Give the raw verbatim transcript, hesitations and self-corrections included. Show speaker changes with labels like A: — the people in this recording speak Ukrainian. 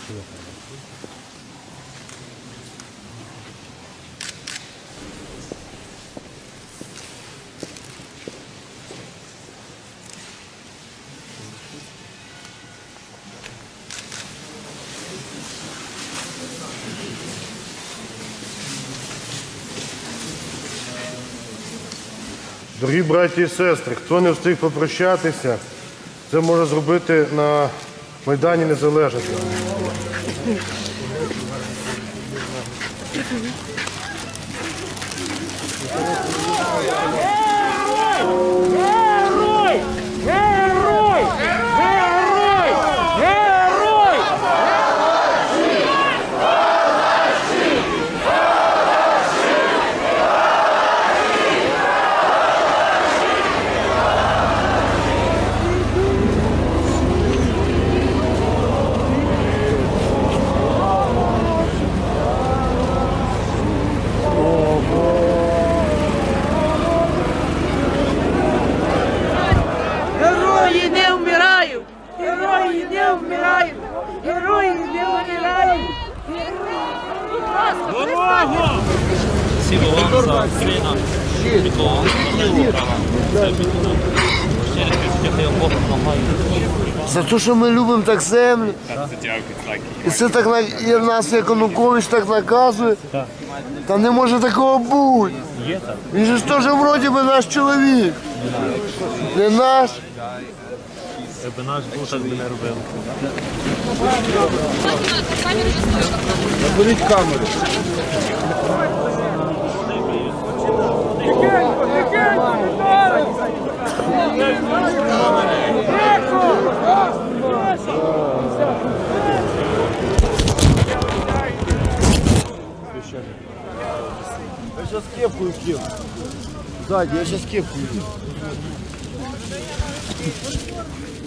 A: Дорогі браті і сестри, хто не встиг попрощатися, це може зробити на Майдані Незалежності.
B: За те, що ми любимо так землю. І це так і нас Янукович так наказує. Та не може такого бути. Він же ж теж вроді би наш чоловік. Не наш.
A: Якби наш був, так би не робив.
B: Заберіть камеру.
C: Тихенько, тихенько,
B: Я сейчас кепку кину. Сзади, я сейчас кепку кину.